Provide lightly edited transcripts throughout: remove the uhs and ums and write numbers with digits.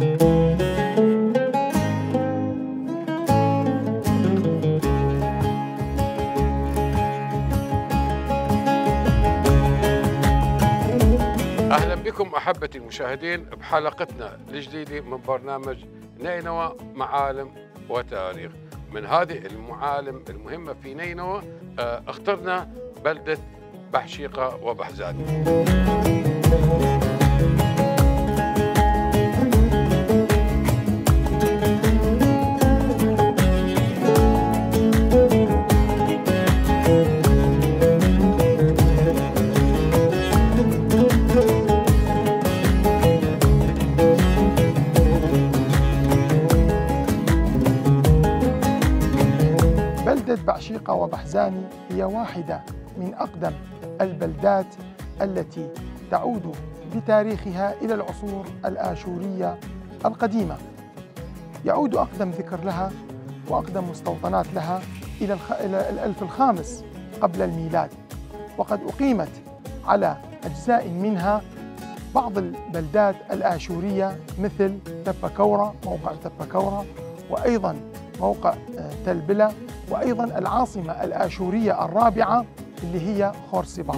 أهلا بكم أحبتي المشاهدين بحلقتنا الجديدة من برنامج نينوى معالم وتاريخ. من هذه المعالم المهمة في نينوى اخترنا بلدة بحشيقة وبحزاني. بلدة بحشيقة وبحزاني هي واحدة من أقدم البلدات التي تعود بتاريخها إلى العصور الآشورية القديمة. يعود أقدم ذكر لها وأقدم مستوطنات لها إلى الألف الخامس قبل الميلاد، وقد أقيمت على أجزاء منها بعض البلدات الآشورية مثل تبكورة، موقع تبكورة، وأيضا موقع تلبلة، وأيضا العاصمة الآشورية الرابعة اللي هي خورسيبات.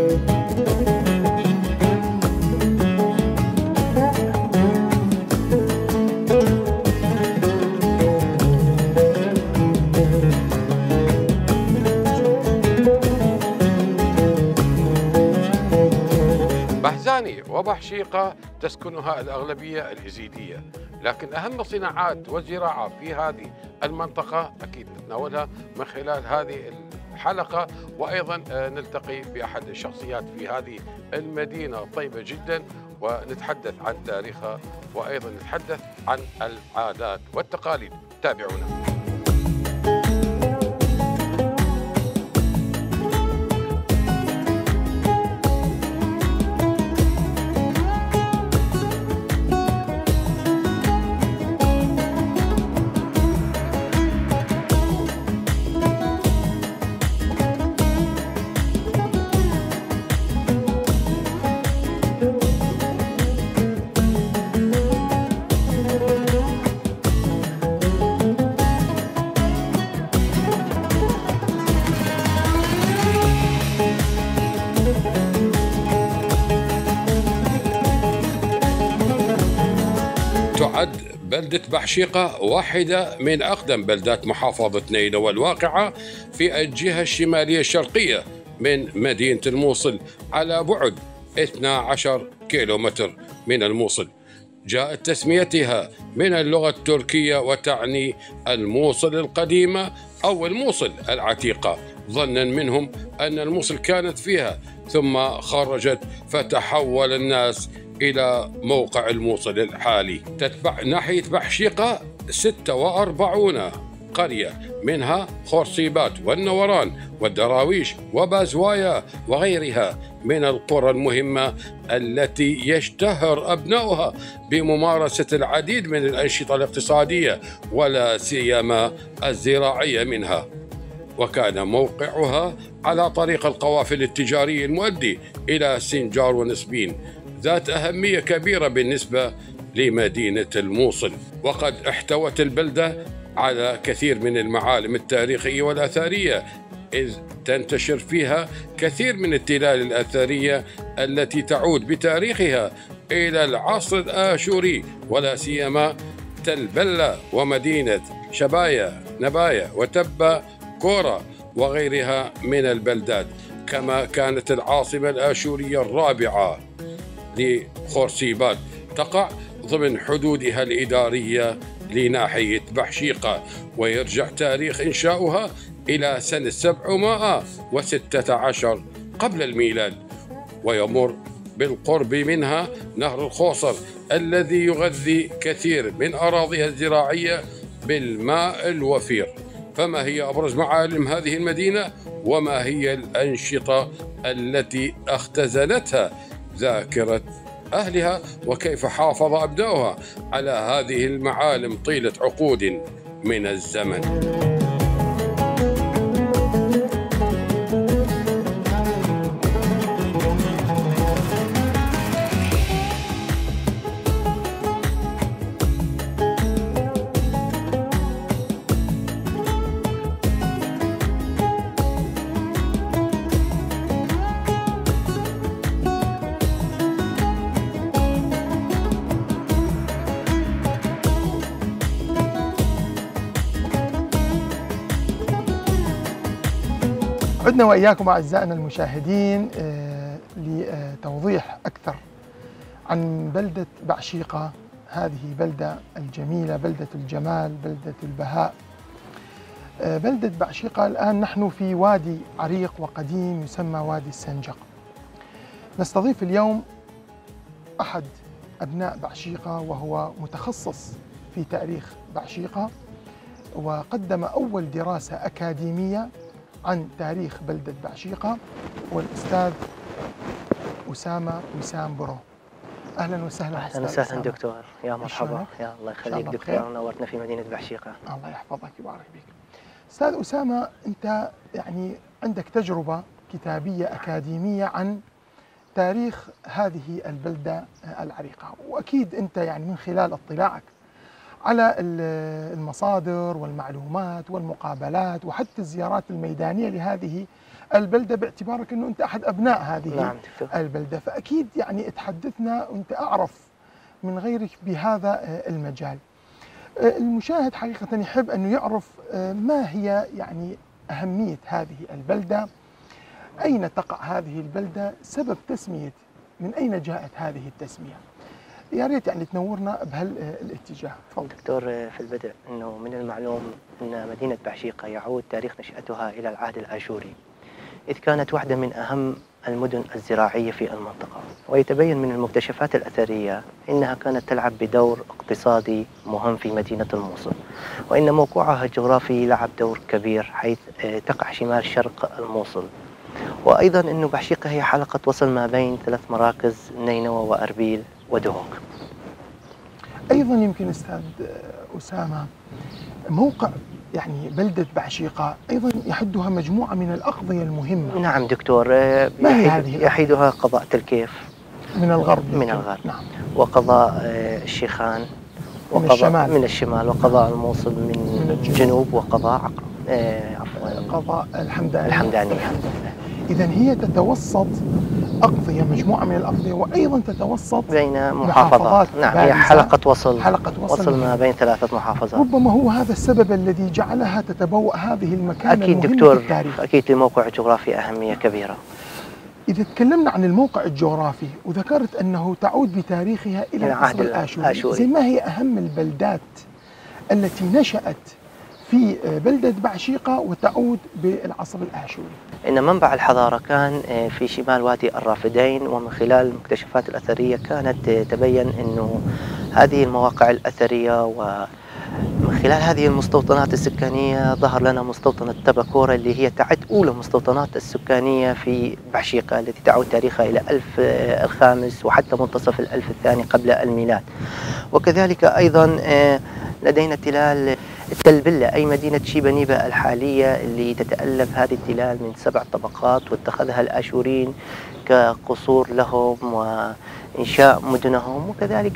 بحزاني وبحشيقة تسكنها الأغلبية اليزيدية، لكن أهم صناعات والزراعة في هذه المنطقة أكيد نتناولها من خلال هذه الحلقة، وأيضا نلتقي بأحد الشخصيات في هذه المدينة الطيبة جدا ونتحدث عن تاريخها، وأيضا نتحدث عن العادات والتقاليد. تابعونا. تعد بلدة بحشيقة واحدة من أقدم بلدات محافظة نينوى الواقعة في الجهة الشمالية الشرقية من مدينة الموصل على بعد 12 كيلومتر من الموصل. جاءت تسميتها من اللغة التركية وتعني الموصل القديمة أو الموصل العتيقة، ظنا منهم أن الموصل كانت فيها ثم خرجت فتحول الناس إلى موقع الموصل الحالي. تتبع ناحية بحشيقة 46 قرية، منها خورسيبات والنوران والدراويش وبازوايا وغيرها من القرى المهمة التي يشتهر أبناؤها بممارسة العديد من الأنشطة الاقتصادية ولا سيما الزراعية منها، وكان موقعها على طريق القوافل التجاري المؤدي إلى سنجار ونسبين، ذات أهمية كبيرة بالنسبة لمدينة الموصل. وقد احتوت البلدة على كثير من المعالم التاريخية والأثرية، إذ تنتشر فيها كثير من التلال الأثرية التي تعود بتاريخها إلى العصر الآشوري، ولا سيما تلبلة ومدينة شبايا نبايا وتبا كورة وغيرها من البلدات، كما كانت العاصمة الآشورية الرابعة لخورسيبات تقع ضمن حدودها الإدارية لناحية بحشيقة، ويرجع تاريخ إنشاؤها إلى سنة 716 قبل الميلاد، ويمر بالقرب منها نهر الخوصر الذي يغذي كثير من أراضيها الزراعية بالماء الوفير. فما هي أبرز معالم هذه المدينة، وما هي الأنشطة التي اختزنتها ذاكرة أهلها، وكيف حافظ أبناؤها على هذه المعالم طيلة عقود من الزمن؟ عدنا وإياكم أعزائنا المشاهدين لتوضيح أكثر عن بلدة بعشيقة. هذه بلدة الجميلة، بلدة الجمال، بلدة البهاء. بلدة بعشيقة الآن نحن في وادي عريق وقديم يسمى وادي السنجق. نستضيف اليوم أحد أبناء بعشيقة وهو متخصص في تاريخ بعشيقة، وقدم أول دراسة أكاديمية عن تاريخ بلدة بعشيقة، هو الأستاذ أسامة وسام برو. أهلا وسهلا. أهلا وسهلا دكتور، يا مرحبا. يا الله يخليك دكتور، نورتنا في مدينة بعشيقة. الله يحفظك ويبارك بك. أستاذ أسامة، أنت يعني عندك تجربة كتابية أكاديمية عن تاريخ هذه البلدة العريقة، وأكيد أنت يعني من خلال اطلاعك على المصادر والمعلومات والمقابلات وحتى الزيارات الميدانية لهذه البلدة، باعتبارك أنه أنت أحد أبناء هذه البلدة، فأكيد يعني تحدثنا وأنت أعرف من غيرك بهذا المجال. المشاهد حقيقة يحب أنه يعرف ما هي يعني أهمية هذه البلدة، أين تقع هذه البلدة، سبب تسمية، من أين جاءت هذه التسمية. يا ريت يعني تنورنا بهالاتجاه. تفضل دكتور. في البدء أنه من المعلوم أن مدينة بعشيقة يعود تاريخ نشأتها إلى العهد الآشوري، إذ كانت واحدة من أهم المدن الزراعية في المنطقة، ويتبين من المكتشفات الأثرية أنها كانت تلعب بدور اقتصادي مهم في مدينة الموصل، وأن موقعها الجغرافي لعب دور كبير حيث تقع شمال شرق الموصل، وأيضا أن بعشيقة هي حلقة وصل ما بين ثلاث مراكز نينوى وأربيل ودهوك. أيضا يمكن أستاذ أسامة موقع يعني بلدة بعشيقة أيضا يحدها مجموعة من الأقضية المهمة. نعم دكتور. ما هي هذه؟ يحيدها قضاء تلكيف من الغرب. من الغرب. نعم. وقضاء الشيخان من الشمال، وقضاء الموصل من الجنوب، وقضاء قضاء الحمدانية. إذن هي تتوسط أقضية، مجموعة من الأقضية، وأيضا تتوسط بين محافظات. نعم، هي حلقة وصل ما بين ثلاثة محافظات. ربما هو هذا السبب الذي جعلها تتبوأ هذه المكانة أكيد المهمة دكتور، في التاريخ. أكيد لموقع جغرافي أهمية كبيرة. إذا تكلمنا عن الموقع الجغرافي وذكرت أنه تعود بتاريخها إلى العصر الآشوري، زي ما هي أهم البلدات التي نشأت في بلدة بعشيقة وتعود بالعصر الآشوري؟ إن منبع الحضارة كان في شمال وادي الرافدين، ومن خلال المكتشفات الأثرية كانت تبين أنه هذه المواقع الأثرية، ومن خلال هذه المستوطنات السكانية ظهر لنا مستوطنة تبكورة اللي هي تعد أولى المستوطنات السكانية في بعشيقة، التي تعود تاريخها إلى 1000 الخامس وحتى منتصف الألف الثاني قبل الميلاد. وكذلك أيضا لدينا تلال التلبلة، أي مدينة شيبنيبة الحالية، اللي تتألف هذه التلال من 7 طبقات، واتخذها الآشوريين كقصور لهم وإنشاء مدنهم. وكذلك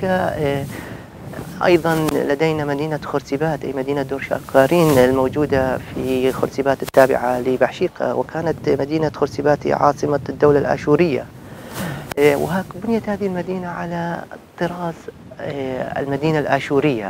أيضا لدينا مدينة خرسيبات، أي مدينة دور شاكارين الموجودة في خرسيبات التابعة لبعشيقة، وكانت مدينة خرسيبات عاصمة الدولة الآشورية. وبنيت هذه المدينة على طراز المدينة الآشورية.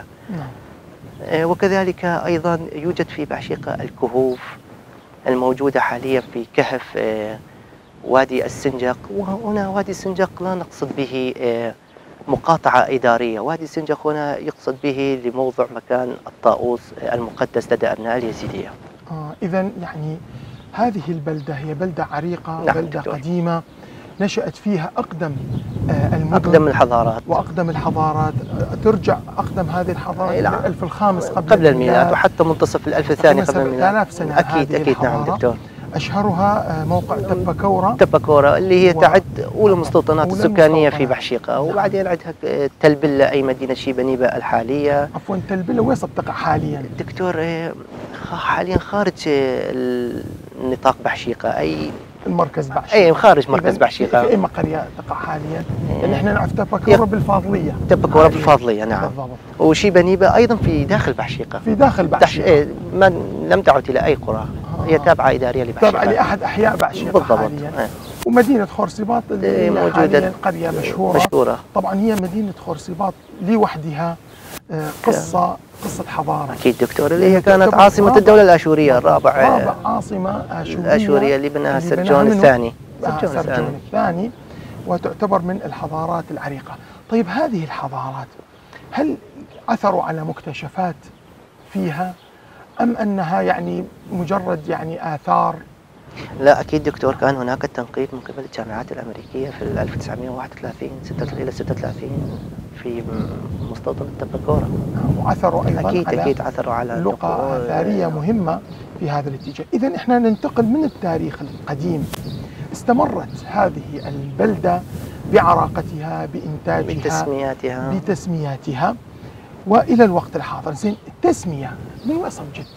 وكذلك أيضا يوجد في بعشيقة الكهوف الموجودة حاليا في كهف وادي السنجق. وهنا وادي السنجق لا نقصد به مقاطعة إدارية، وادي السنجق هنا يقصد به لموضع مكان الطاووس المقدس لدى أبناء اليزيدية. إذن يعني هذه البلدة هي بلدة عريقة. نعم بلدة دكتور. قديمة نشأت فيها أقدم المدن، أقدم الحضارات وأقدم الحضارات. ترجع أقدم هذه الحضارات إلى الألف الخامس قبل الميلاد، وحتى منتصف الألف الثاني قبل الميلاد. 7000 سنة. أكيد نعم دكتور. أشهرها موقع تبكورة اللي هي تعد أولى المستوطنات السكانية في بعشيقة. وبعدين عندها تلبلة، أي مدينة شيبنيبة الحالية. عفوا، تلبلة وين تقع حاليا؟ دكتور حاليا خارج نطاق بعشيقة، أي المركز بعشيقة. أي خارج مركز بعشيقة. في أي قرية تقع حاليا؟ يعني احنا نعرف تبكورة بالفاضلية. تبكورة بالفاضلية نعم. بالضبط. وشيبنيبة أيضا في داخل بعشيقة. في داخل بعشيقة. لم تعد إلى أي قرى. هي تابعة إدارية لبعشيقة. تابعة لأحد أحياء بعشيقة بالضبط. حاليا. ومدينة خرسيبات اللي موجودة قرية مشهورة. طبعا هي مدينة خرسيبات لوحدها قصة حضارة. أكيد دكتور، اللي هي كانت عاصمة الدولة الآشورية رابع عاصمة آشورية اللي بناها سرجون الثاني. سرجون الثاني، وتعتبر من الحضارات العريقة. طيب هذه الحضارات هل عثروا على مكتشفات فيها أم أنها يعني مجرد يعني آثار؟ لا أكيد دكتور، كان هناك تنقيب من قبل الجامعات الأمريكية في 1931 إلى 36 في مستوطن التبكورة، وعثروا أيضا أكيد عثروا على لقى آثارية مهمة في هذا الاتجاه. إذن إحنا ننتقل من التاريخ القديم. استمرت هذه البلدة بعراقتها، بإنتاجها، بتسمياتها وإلى الوقت الحاضر. زين، التسمية من وين جت؟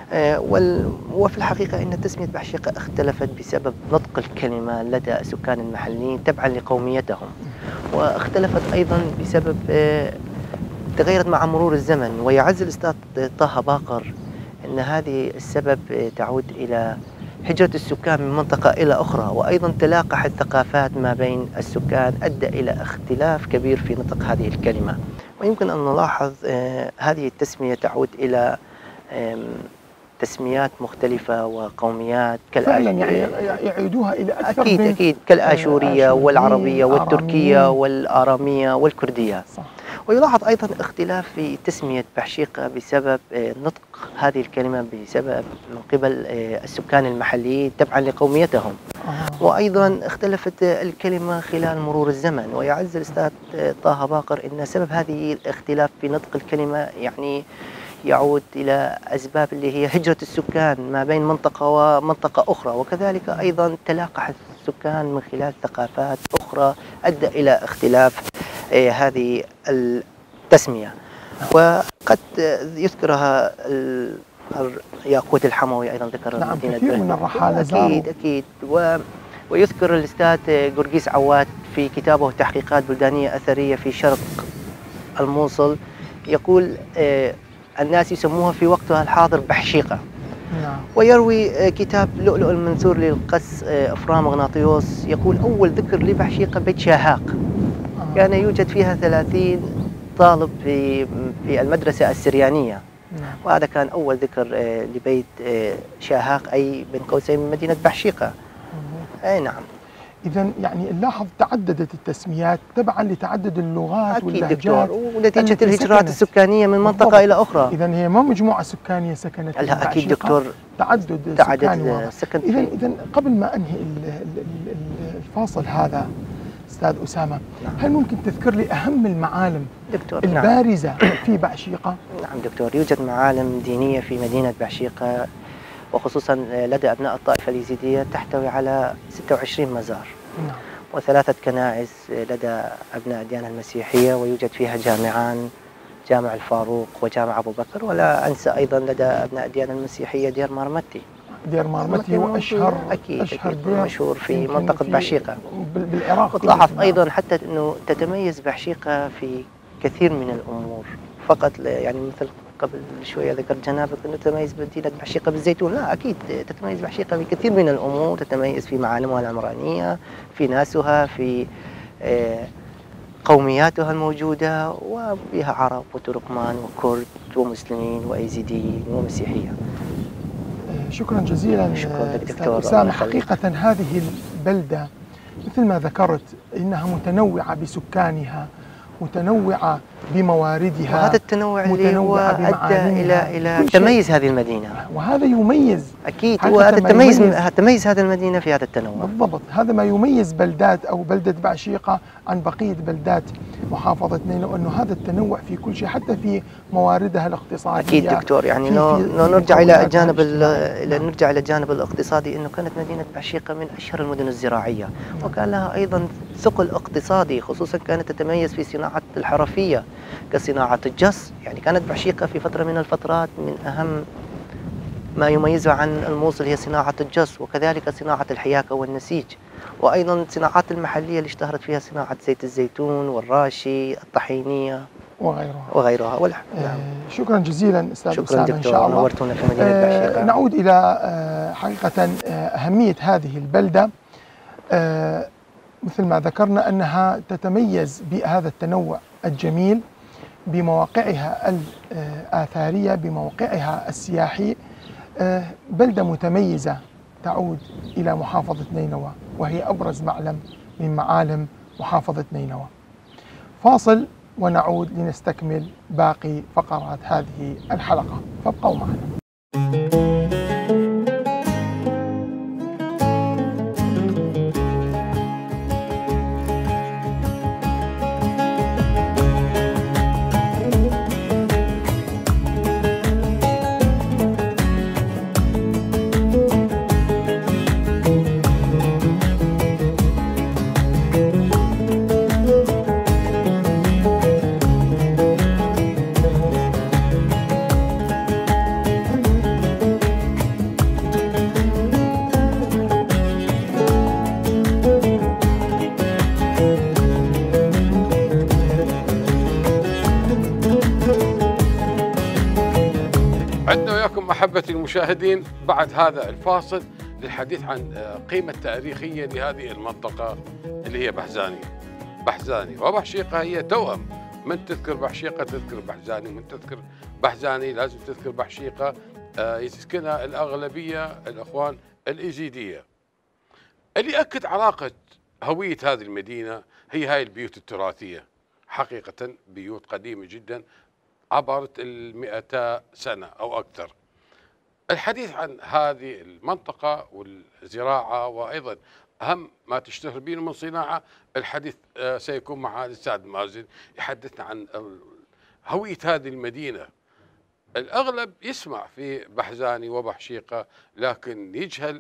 وفي الحقيقة أن تسمية بحشيقة اختلفت بسبب نطق الكلمة لدى السكان المحليين تبعا لقوميتهم، واختلفت أيضا بسبب تغيرت مع مرور الزمن. ويعز الأستاذ طه باقر أن هذه السبب تعود إلى هجرة السكان من منطقة إلى أخرى، وأيضا تلاقح الثقافات ما بين السكان أدى إلى اختلاف كبير في نطق هذه الكلمة. ويمكن أن نلاحظ هذه التسمية تعود إلى تسميات مختلفة وقوميات فعلا يعني يعيدوها إلى أكثر أكيد كالآشورية والعربية والتركية والآرامية والكردية. صح. ويلاحظ أيضا اختلاف في تسمية بحشيقة بسبب نطق هذه الكلمة بسبب من قبل السكان المحليين تبعا لقوميتهم. وأيضا اختلفت الكلمة خلال مرور الزمن. ويعز الأستاذ طه باقر أن سبب هذه الاختلاف في نطق الكلمة يعني يعود إلى أسباب اللي هي هجرة السكان ما بين منطقة ومنطقة أخرى، وكذلك أيضا تلاقح السكان من خلال ثقافات أخرى أدى إلى اختلاف هذه التسمية. وقد يذكرها ياقوت الحموي أيضا ذكر نعم، كثير من الرحالة زاروا. أكيد ويذكر الأستاذ قرقيس عواد في كتابه تحقيقات بلدانية أثرية في شرق الموصل، يقول الناس يسموها في وقتها الحاضر بحشيقة. نعم. ويروي كتاب لؤلؤ المنثور للقس إفرام غناطيوس يقول أول ذكر لبحشيقة بيت شاهاق، كان يوجد فيها 30 طالب في المدرسة السريانية. نعم. وهذا كان أول ذكر لبيت شاهاق، أي بين قوسين من مدينة بحشيقة. أي نعم. إذا يعني نلاحظ تعددت التسميات تبعا لتعدد اللغات واللهجات ونتيجة الهجرات السكانية من منطقة إلى أخرى. إذا هي ما مجموعة سكانية سكنت، لا أكيد دكتور، تعدد سكان. إذا قبل ما أنهي الفاصل هذا أستاذ أسامة، هل ممكن تذكر لي أهم المعالم دكتور البارزة في بحشيقة؟ نعم دكتور، يوجد معالم دينية في مدينة بحشيقة، وخصوصا لدى أبناء الطائفة اليزيدية تحتوي على 26 مزار. نعم. و3 كنائس لدى أبناء الديانة المسيحية، ويوجد فيها جامعان، جامع الفاروق وجامع أبو بكر. ولا أنسى أيضا لدى أبناء الديانة المسيحية دير مارمتي. دير مارمتي وأشهر أكيد دير مشهور في منطقة بحشيقة بالعراق. وتلاحظ أيضا حتى أنه تتميز بحشيقة في كثير من الأمور، فقط يعني مثل قبل شوية ذكرت جنابك أنه تتميز مدينة بحشيقة بالزيتون، لا أكيد تتميز بحشيقة بكثير من الأمور، تتميز في معالمها العمرانية، في ناسها، في قومياتها الموجودة، وفيها عرب وتركمان وكرد ومسلمين وأيزيديين ومسيحيين. شكرا جزيلا دكتور أسامة. حقيقة هذه البلدة مثل ما ذكرت إنها متنوعة بسكانها، متنوعة بمواردها، وهذا التنوع اللي هو أدى إلى تميز هذه المدينة، وهذا يميز أكيد، وهذا تميز هذه المدينة في هذا التنوع. بالضبط، هذا ما يميز بلدات أو بلدة بحشيقة عن بقية بلدات محافظة نينوى، أنه هذا التنوع في كل شيء، حتى في مواردها الاقتصادية. أكيد دكتور، يعني لو نرجع إلى الجانب الاقتصادي، أنه كانت مدينة بحشيقة من أشهر المدن الزراعية، وكان لها أيضا ثقل اقتصادي، خصوصا كانت تتميز في صناعة الحرفية كصناعة الجص. يعني كانت بحشيقة في فترة من الفترات من أهم ما يميزها عن الموصل هي صناعة الجص، وكذلك صناعة الحياكة والنسيج، وأيضا الصناعات المحلية اللي اشتهرت فيها صناعة زيت الزيتون والراشي الطحينية وغيرها. نعم. شكرا جزيلا أستاذ شكرا دكتور، إن شاء الله نورتونا في مدينة بحشيقة. نعود إلى حقيقة أهمية هذه البلدة. مثل ما ذكرنا أنها تتميز بهذا التنوع الجميل بمواقعها الآثارية، بموقعها السياحي، بلدة متميزة تعود إلى محافظة نينوى، وهي أبرز معلم من معالم محافظة نينوى. فاصل ونعود لنستكمل باقي فقرات هذه الحلقة، فابقوا معنا. أحبتي المشاهدين، بعد هذا الفاصل للحديث عن قيمة تاريخية لهذه المنطقة اللي هي بحزاني. بحزاني وبحشيقة هي توأم، من تذكر بحشيقة تذكر بحزاني، من تذكر بحزاني لازم تذكر بحشيقة. يسكنها الأغلبية الأخوان الإيزيدية. اللي يأكد علاقة هوية هذه المدينة هي هاي البيوت التراثية، حقيقة بيوت قديمة جدا عبرت 200 سنة أو أكثر. الحديث عن هذه المنطقة والزراعة وأيضا أهم ما تشتهر به من صناعة، الحديث سيكون مع الأستاذ مازن يحدثنا عن هوية هذه المدينة. الأغلب يسمع في بحزاني وبحشيقة لكن يجهل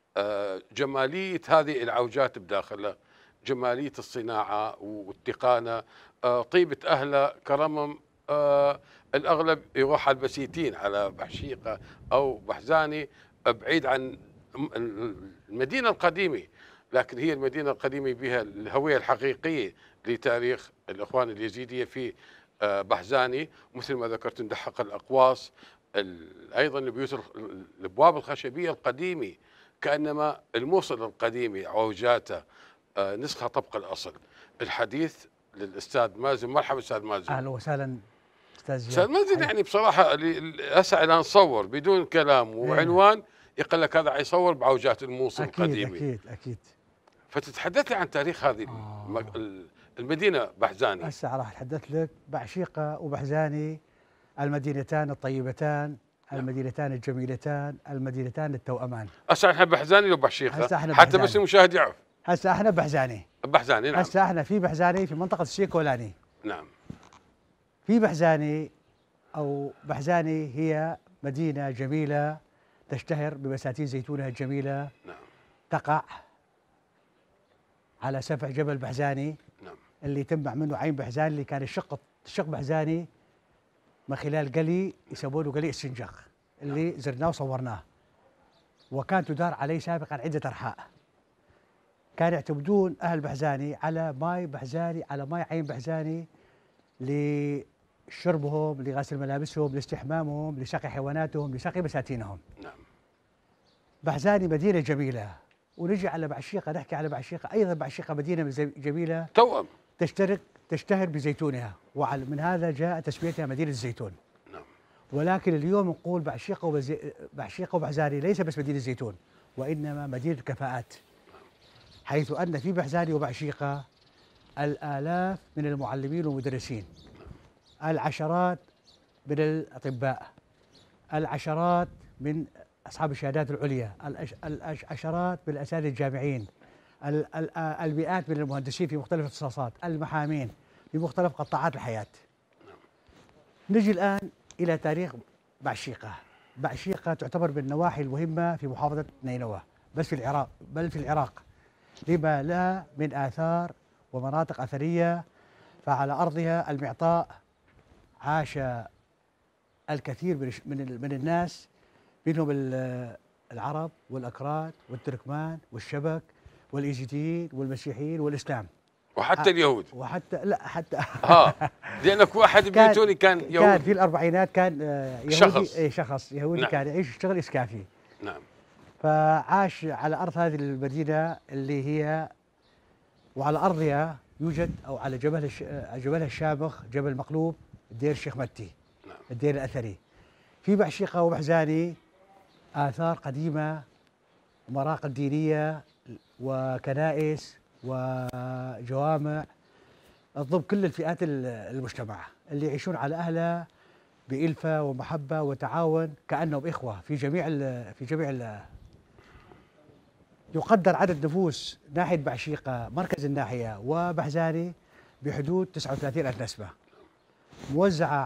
جمالية هذه العوجات بداخلها، جمالية الصناعة والتقانة، طيبة أهلها، كرمهم. الأغلب يروح على البسيتين على بحشيقة أو بحزاني بعيد عن المدينة القديمة، لكن هي المدينة القديمة بها الهوية الحقيقية لتاريخ الإخوان اليزيدية في بحزاني. مثل ما ذكرت ندحق الأقواس، أيضا الأبواب الخشبية القديمة كأنما الموصل القديمة عوجاته نسخة طبق الأصل. الحديث للأستاذ مازن. مرحبا أستاذ مازن. أهلا وسهلا أستاذ مازن. يعني بصراحة هسه أنا نصور بدون كلام وعنوان يقول لك هذا يصور بعوجات الموصل القديمة. أكيد. فتتحدث لي عن تاريخ هذه المدينة بحزاني. هسه راح أتحدث لك بعشيقة وبحزاني، المدينتان الطيبتان، المدينتان الجميلتان، المدينتان التوأمان. هسه احنا بحزاني وبحشيقة حتى بس المشاهد يعرف. هسه احنا بحزاني. نعم. هسه احنا في بحزاني في منطقة الشيكولاني. نعم. في بحزاني أو بحزاني هي مدينة جميلة تشتهر ببساتين زيتونها الجميلة. نعم. تقع على سفح جبل بحزاني. نعم. اللي تنبع منه عين بحزاني، اللي كان الشق بحزاني من خلال قلي يسمونه قلي السنجق اللي زرناه وصورناه، وكان تدار عليه سابقا عدة أرحاء. كانوا يعتمدون أهل بحزاني على ماء بحزاني، على ماء عين بحزاني لشربهم، لغسل ملابسهم، لاستحمامهم، لسقي حيواناتهم، لسقي بساتينهم. نعم. بحزاني مدينة جميلة. ونجي على بعشيقة، نحكي على بعشيقة. أيضا بعشيقة مدينة جميلة توأم تشتهر بزيتونها، ومن هذا جاء تسميتها مدينة الزيتون. نعم. ولكن اليوم نقول بعشيقة وبحزاني ليس بس مدينة الزيتون، وإنما مدينة الكفاءات، حيث أن في بحزاني وبعشيقة الآلاف من المعلمين والمدرسين، العشرات من الأطباء، العشرات من أصحاب الشهادات العليا، العشرات من الأساتذة الجامعيين، المئات من المهندسين في مختلف الاختصاصات، المحامين في مختلف قطاعات الحياة. نجي الآن إلى تاريخ بعشيقة. بعشيقة تعتبر من النواحي المهمة في محافظة نينوى، بس في العراق، بل في العراق، لما لها من آثار ومناطق أثرية. فعلى أرضها المعطاء عاش الكثير من الناس، منهم العرب والأكراد والتركمان والشبك والإيزيديين والمسيحيين والإسلام، وحتى اليهود، وحتى لا حتى لأنك واحد بيتوني كان يهودي. كان في الأربعينات كان يهودي، شخص يهودي. نعم. كان يعيش يشتغل إسكافي. نعم. فعاش على أرض هذه المدينة اللي هي، وعلى أرضها يوجد، أو على جبلها الشامخ، جبل مقلوب، الدير الشيخ متي، نعم. الدير الأثري. في بعشيقة وبحزاني آثار قديمة، مراقد دينية وكنائس وجوامع تضم كل الفئات المجتمع اللي يعيشون على أهلها بإلفة ومحبة وتعاون كأنهم إخوة في جميع يقدر عدد نفوس ناحية بعشيقة مركز الناحية وبحزاني بحدود 39,000 نسمة، موزعة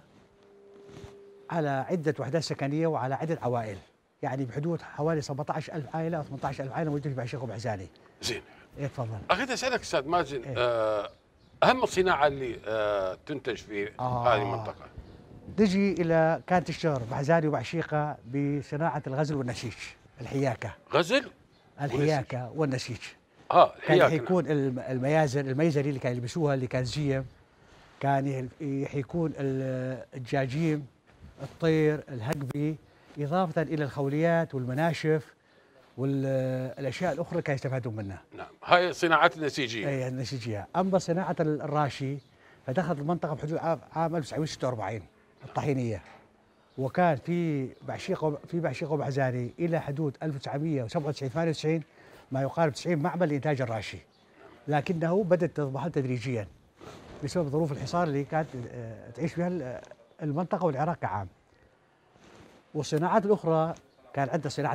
على عدة وحدات سكنية وعلى عدة عوائل، يعني بحدود حوالي 17,000 عائلة أو 18,000 عائلة موجودة في بعشيقة وبحزاني. زين. إيه تفضل. أريد أسألك أستاذ مازن، أهم الصناعة اللي تنتج في هذه المنطقة؟ نجي إلى كانت الشهر بحزاني وبعشيقة بصناعة الغزل والنسيج، الحياكة. غزل؟ الحياكة والنسيج. الحياكة. كان يكون الميازر اللي كانوا يلبسوها اللي كان زيم، كان يكون الجاجيم، الطير، الهقبي، إضافة إلى الخوليات والمناشف والأشياء الأخرى اللي كانوا يستفادون منها. نعم، هاي صناعات النسيجية. أي النسيجية. أما صناعة الراشي فدخلت المنطقة بحدود عام 1946 الطحينية، وكان في بعشيقة وبحزاني إلى حدود 1997 98 ما يقارب 90 معمل لإنتاج الراشي، لكنه بدأت تضمحل تدريجيا بسبب ظروف الحصار اللي كانت تعيش فيها المنطقة والعراق كعام. والصناعات الأخرى كان عندنا صناعة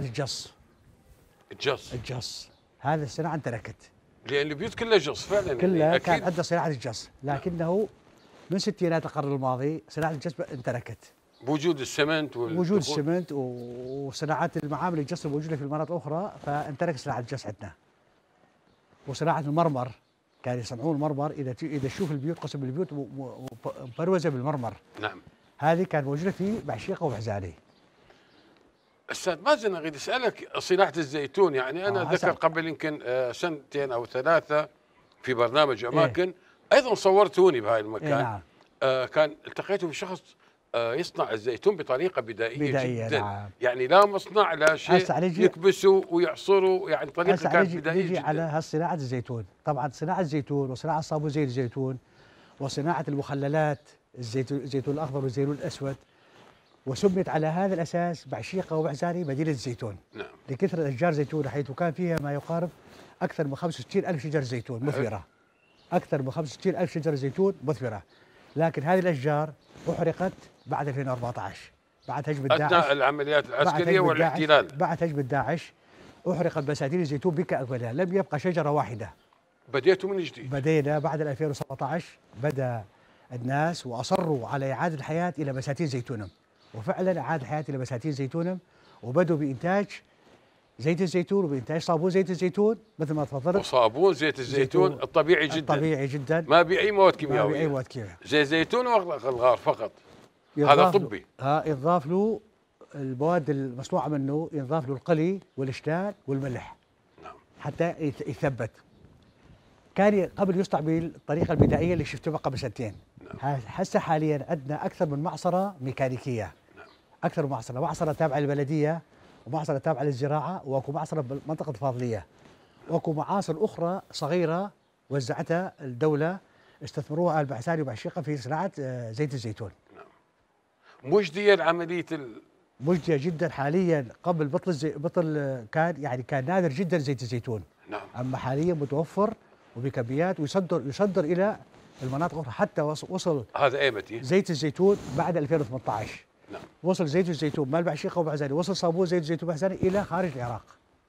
الجص. هذه الصناعة انتركت لأن البيوت كلها جص فعلا، كلها يعني كان عندنا صناعة الجص، لكنه من ستينات القرن الماضي صناعة الجص انتركت بوجود السمنت وجود السمنت وصناعات المعامل الجص الموجودة في المناطق الأخرى، فانترك صناعة الجص عندنا. وصناعة المرمر كانوا يصنعون المرمر، إذا تشوف البيوت قسم البيوت مبروزة بالمرمر. نعم. هذه كانت موجودة في بعشيقة وبحزاني. أستاذ مازن، أريد أسألك صناعة الزيتون، يعني أنا أتذكر قبل يمكن سنتين أو ثلاثة في برنامج أماكن أيضا صورتوني بهاي المكان. نعم. كان التقيت بشخص يصنع الزيتون بطريقة بدائية جدا. نعم. يعني لا مصنع لا شيء، يكبسوا ويعصروا، يعني طريقة كانت بدائية جدا. على هالصناعة الزيتون، طبعا صناعة الزيتون وصناعة صابون زيت الزيتون وصناعة المخللات، الزيتون الأخضر والزيتون الأسود، وسميت على هذا الأساس بعشيقة وبحزاني مدينة الزيتون. نعم. لكثرة أشجار زيتون، حيث كان فيها ما يقارب أكثر من 65,000 شجرة زيتون مثمرة. أكثر من 65,000 شجرة زيتون مثمرة، لكن هذه الأشجار أحرقت بعد 2014 بعد هجم داعش، أثناء العمليات العسكرية والاحتلال. بعد هجم داعش أحرقت بساتين الزيتون بكأكلها، لم يبقى شجرة واحدة. بديتوا من جديد؟ بدينا بعد 2017، بدأ الناس وأصروا على إعادة الحياة إلى بساتين زيتونهم، وفعلا إعادة الحياة إلى بساتين زيتونهم، وبدأوا بإنتاج زيت الزيتون وبإنتاج صابون زيت الزيتون مثل ما تفضلت. وصابون زيت الزيتون الطبيعي جدا، طبيعي جدا، ما بأي مواد كيميائية، ما بأي مواد كيميائية، زيت زيتون والغار فقط. هذا طبي. يضاف له المواد المصنوعة منه، يضاف له القلي والاشتال والملح. نعم. حتى يثبت. كان قبل يصنع بالطريقة البدائية اللي شفتها قبل سنتين. نعم. هسه حاليا عندنا أكثر من معصرة ميكانيكية. نعم. أكثر من معصرة تابعة للبلدية، ومعصرة تابعة للزراعة، وأكو معصرة بمنطقة الفاضلية، وأكو معاصر أخرى صغيرة وزعتها الدولة استثمروها أهل بعساني وبعشيقة في صناعة زيت الزيتون. نعم. مجدية العملية مجدية جدا حاليا. قبل بطل كان نادر جدا زيت الزيتون. نعم. أما حاليا متوفر وبكميات، ويصدر إلى المناطق الأخرى، حتى وصل هذا ايمتي زيت الزيتون بعد 2018. نعم. وصل زيت الزيتون مال بعشيقة وبحزاني، وصل صابون زيت الزيتون وبحزاني إلى خارج العراق.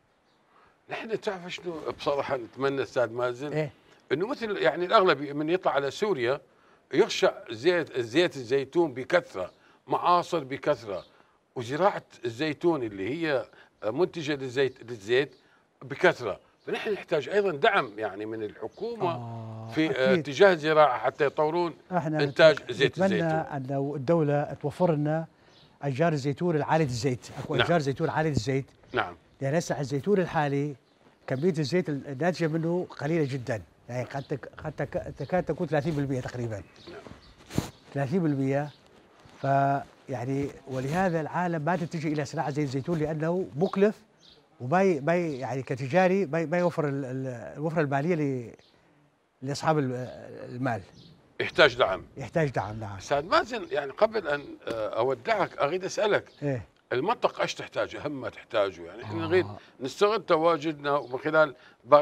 نحن تعرف شنو بصراحة نتمنى أستاذ مازن؟ إنه مثل يعني الأغلب من يطلع على سوريا يخشى زيت الزيتون بكثرة، معاصر بكثرة، وزراعة الزيتون اللي هي منتجة للزيت بكثرة، فنحن نحتاج أيضا دعم يعني من الحكومة في اتجاه الزراعة حتى يطورون إنتاج زيت الزيتون. نتمنى أن الدولة توفر لنا أشجار الزيتون العالية الزيت، أكو أشجار زيتون عالية الزيت. نعم. يعني هسه الزيتون الحالي كمية الزيت الناتجة منه قليلة جدا، يعني قد تكاد تكون 30% تقريبا. نعم. 30%. فيعني ولهذا العالم ما تتجه إلى صناعة زيت الزيتون، لأنه مكلف وما يعني كتجاري ما يوفر الوفرة المالية لأصحاب المال. يحتاج دعم. يحتاج دعم. نعم. استاذ مازن، يعني قبل ان اودعك اريد اسالك، إيه؟ المنطقة ايش تحتاج؟ اهم ما تحتاجه، يعني احنا نريد نستغل تواجدنا من خلال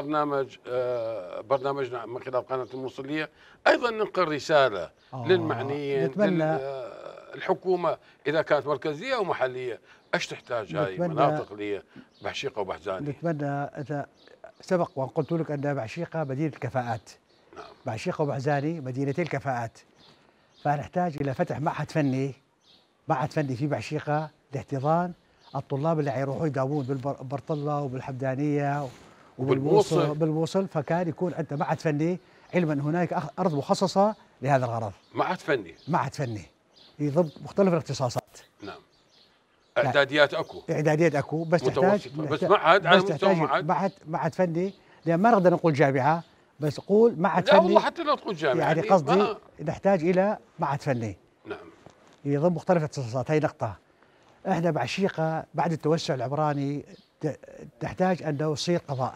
برنامجنا من خلال قناة الموصلية، ايضا ننقل رسالة للمعنيين، نتمنى الحكومة اذا كانت مركزية او محلية، ايش تحتاج هاي المناطق اللي هي بعشيقة وبحزاني؟ نتمنى. أنت سبق وان قلت لك ان بعشيقة مدينة الكفاءات. نعم. بعشيقة وبحزاني مدينتي الكفاءات، فنحتاج الى فتح معهد فني في بعشيقة لاحتضان الطلاب اللي حيروحوا يداومون بالبرطلة وبالحمدانية وبالموصل. فكان يكون عندنا معهد فني، علما هناك ارض مخصصة لهذا الغرض. معهد فني يضم مختلف الاختصاصات. نعم. اعداديات اكو بس تحتاج بس معهد على مستوى معهد فني، لان ما نقدر نقول جامعة، بس نقول معهد فني. لا فني. والله حتى لو تقول جامعة يعني قصدي نحتاج الى معهد فني. نعم. يضم مختلف الاختصاصات. هي نقطة. احنا بعشيقة بعد التوسع العمراني تحتاج انه يصير قضاء.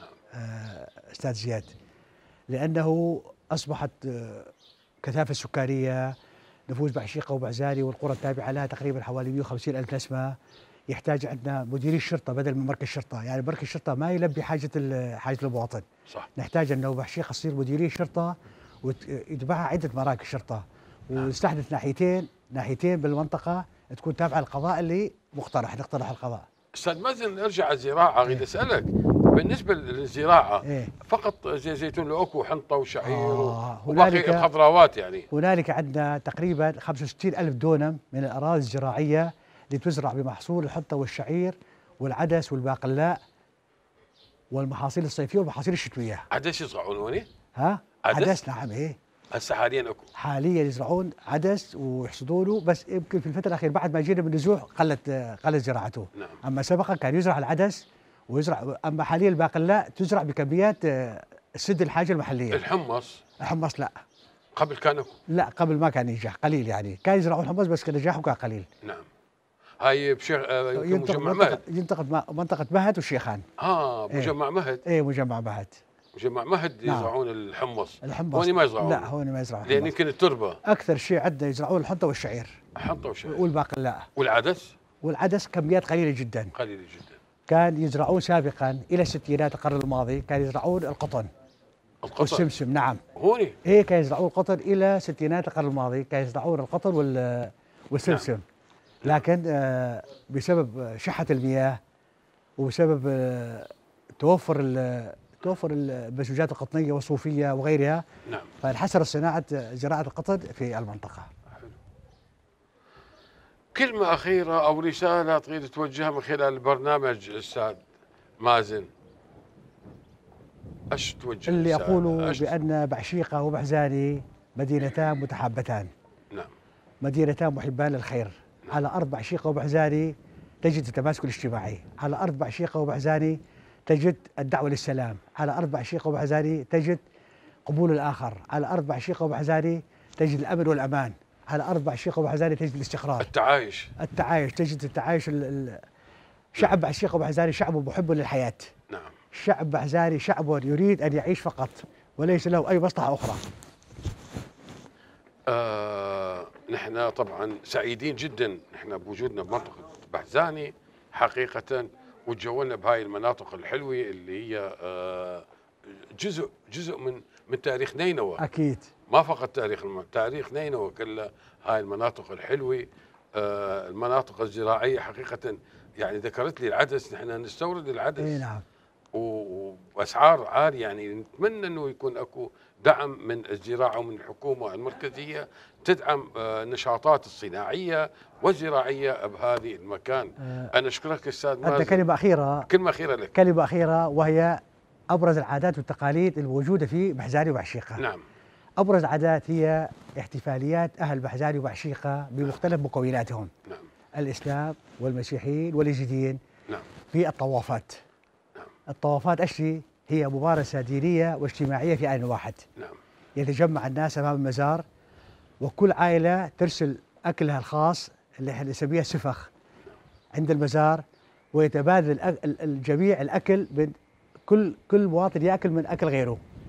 استاذ زياد، لانه اصبحت كثافة السكانية، نفوذ بعشيقة وبعزاني والقرى التابعة لها تقريبا حوالي 150 ألف نسمة. يحتاج عندنا مديري الشرطة بدل من مركز الشرطة، يعني مركز الشرطة ما يلبي حاجة المواطن. صح. نحتاج انه بعشيقة تصير مديري الشرطة ويتبعها عدة مراكز شرطة، ونستحدث ناحيتين بالمنطقة تكون تابعة للقضاء اللي نقترح القضاء. استاذ مازن، نرجع على الزراعة. اريد اسالك بالنسبة للزراعة، فقط زيتون لو اكو حنطة وشعير وباقي الخضروات، يعني هنالك عندنا تقريبا 65 ألف دونم من الأراضي الزراعية اللي تزرع بمحصول الحنطة والشعير والعدس والباقلاء والمحاصيل الصيفية والمحاصيل الشتوية. عدس يزرعون هوني؟ عدس نعم. هسه حاليا اكو؟ حاليا يزرعون عدس ويحصدونه، بس يمكن في الفترة الأخيرة بعد ما جينا من النزوح قلت زراعته. نعم. أما سابقا كان يزرع العدس ويزرع، أما حاليا الباقلاء تزرع بكميات تسد الحاجة المحلية. الحمص لا. قبل كان اكو؟ لا، قبل ما كان ينجح، قليل يعني. كان يزرعون الحمص بس كان نجاحه كان قليل. نعم. هاي مجمع مهد. ينتقد منطقة مهد والشيخان. مجمع مهد. مجمع مهد. نعم. يزرعون الحمص. هوني ما يزرعون. لا، هوني ما يزرعون، لان يمكن التربة. اكثر شيء عندنا يزرعون الحنطة والشعير. والباقلاء. والعدس كميات قليلة جدا. كان يزرعون سابقا الى الستينات القرن الماضي، كان يزرعون القطن والسمسم. نعم. هوني كان يزرعون القطن الى ستينات القرن الماضي، كان يزرعون القطن والسمسم. نعم. لكن بسبب شحة المياه وبسبب توفر المنسوجات القطنية والصوفية وغيرها. نعم. فانحسرت زراعة القطن في المنطقة. حلو. كلمة أخيرة أو رسالة تريد توجهها من خلال البرنامج أستاذ مازن، ايش توجه؟ اللي أقوله بأن بعشيقة وبحزاني مدينتان متحابتان. نعم. مدينتان محبان للخير. نعم. على أرض بعشيقة وبحزاني تجد التماسك الاجتماعي، على أرض بعشيقة وبحزاني تجد الدعوة للسلام، على أرض بعشيقة وبحزاني تجد قبول الآخر، على أرض بعشيقة وبحزاني تجد الأمن والأمان، على أرض بعشيقة وبحزاني تجد الاستقرار، التعايش تجد التعايش. شعب بعشيقة وبحزاني شعب محب للحياة. نعم. شعب بحزاني شعب يريد أن يعيش فقط وليس له أي مصلحة أخرى. نحن طبعا سعيدين جدا نحن بوجودنا بمنطقة بحزاني حقيقة، وتجولنا بهاي المناطق الحلوة اللي هي جزء من تاريخ نينوى. أكيد. ما فقط تاريخ نينوى كله. هاي المناطق الحلوة، المناطق الزراعية حقيقة. يعني ذكرت لي العدس، نحن نستورد العدس. نعم. واسعار عاليه، يعني نتمنى انه يكون اكو دعم من الزراعه ومن الحكومه المركزيه تدعم النشاطات الصناعيه والزراعيه بهذه المكان. انا اشكرك استاذ مازن. عندنا كلمه اخيره لك. كلمه اخيره، وهي ابرز العادات والتقاليد الموجوده في بحزاني وبعشيقه. نعم. ابرز عادات هي احتفاليات اهل بحزاني وبعشيقه بمختلف مكوناتهم. نعم. الاسلام والمسيحيين واليزيديين. نعم. في الطوافات. الطوافات أشي هي ممارسة دينية واجتماعية في آن واحد. نعم. يتجمع الناس أمام المزار، وكل عائلة ترسل أكلها الخاص اللي احنا نسميها سفخ عند المزار، ويتبادل الجميع الأكل من كل مواطن يأكل من أكل غيره.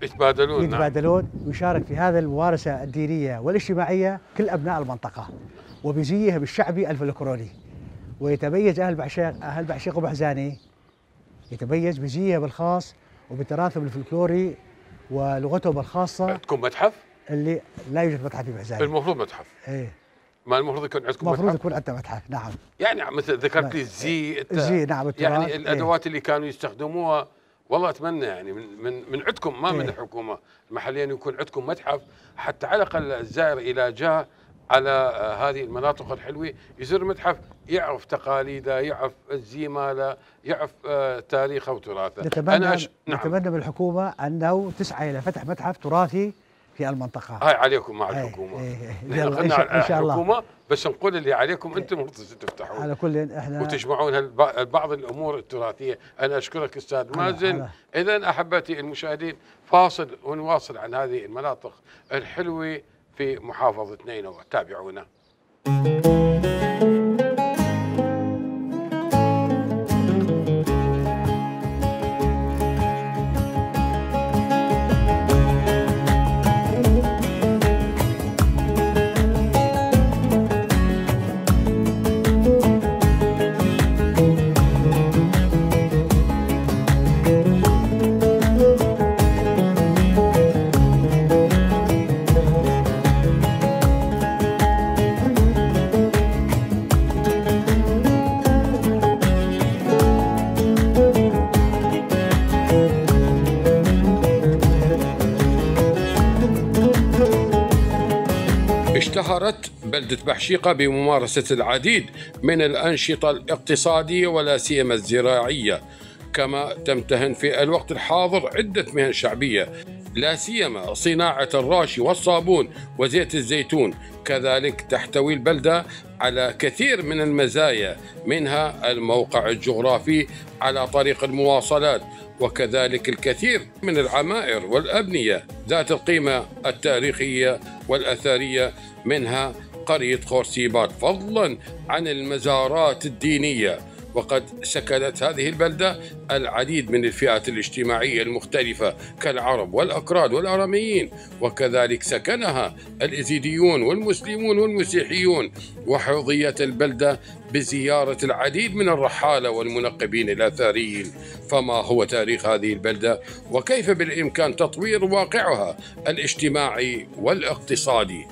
يتبادلون. يتبادلون ويشارك في هذا الممارسة الدينية والاجتماعية كل أبناء المنطقة، وبزيها بالشعبي الفلكلوري. ويتميز أهل بعشيق وبحزاني يتميز بزيها بالخاص وبتراثهم الفلكلوري ولغتهم الخاصة. عندكم متحف؟ اللي لا يوجد متحف في بحزاني. المفروض متحف. ايه، ما المفروض يكون عندكم متحف؟ المفروض يكون عندنا متحف، نعم. يعني مثل ذكرت لي الزي، نعم، التراث. يعني الادوات اللي كانوا يستخدموها، والله اتمنى يعني من عندكم، ما من الحكومه المحليه، يكون عندكم متحف، حتى على الاقل الزائر اذا جاء على هذه المناطق الحلوه يزور المتحف، يعرف تقاليده، يعرف الزي ماله، يعرف تاريخه وتراثه. نتمنى من الحكومه انه تسعى الى فتح متحف تراثي في المنطقه. هاي عليكم مع الحكومه. نحن قلنا على الحكومه، بس نقول اللي عليكم انتم المفروض تفتحون على كل احنا وتجمعون بعض الامور التراثيه. انا اشكرك استاذ مازن. اذا احبتي المشاهدين، فاصل ونواصل عن هذه المناطق الحلوه في محافظه نينوى. تابعونا. اشتهرت بلدة بحشيقة بممارسة العديد من الأنشطة الاقتصادية ولا سيما الزراعية، كما تمتهن في الوقت الحاضر عدة مهن شعبية، لا سيما صناعة الراشي والصابون وزيت الزيتون. كذلك تحتوي البلدة على كثير من المزايا، منها الموقع الجغرافي على طريق المواصلات، وكذلك الكثير من العمائر والأبنية ذات القيمة التاريخية والأثرية، منها قرية خورسيبات، فضلا عن المزارات الدينية. وقد شكلت هذه البلدة العديد من الفئات الاجتماعية المختلفة كالعرب والأكراد والأراميين، وكذلك سكنها الإزيديون والمسلمون والمسيحيون. وحظيت البلدة بزيارة العديد من الرحالة والمنقبين الآثاريين. فما هو تاريخ هذه البلدة، وكيف بالإمكان تطوير واقعها الاجتماعي والاقتصادي؟